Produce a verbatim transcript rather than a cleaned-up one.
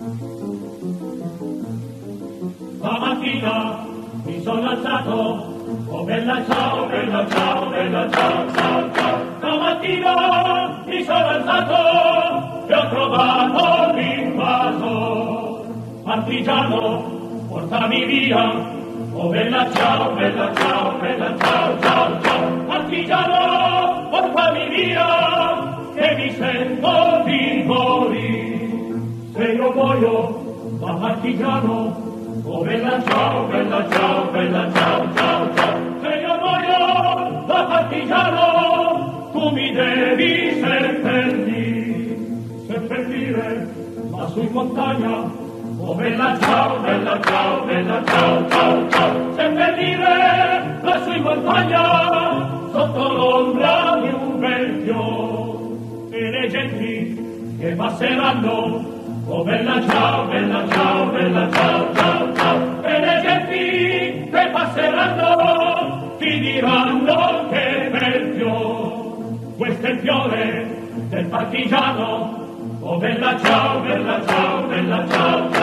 Stamattina mi sono alzato, oh bella ciao, bella ciao, bella ciao, ciao, ciao. Stamattina mi sono alzato e ho trovato l'invaso. Partigiano, portami via, oh bella ciao, bella ciao, bella ciao, ciao, ciao. Partigiano, portami via, che mi sento di morire. Se io muoio da partigiano, oh bella ciao, bella ciao, bella ciao, ciao, ciao. Se io muoio da partigiano, tu mi devi seppellire, seppellire lassù in montagna. Oh bella ciao, bella ciao, bella ciao, ciao, ciao. Seppellire lassù in montagna, sotto l'ombra di un bel fior. E le genti che passeranno, oh bella ciao, bella ciao, bella ciao, ciao, ciao. E le genti che passeranno ti diranno che bel fiore. Questo è il fiore del partigiano. Oh bella ciao, bella ciao, bella ciao, ciao.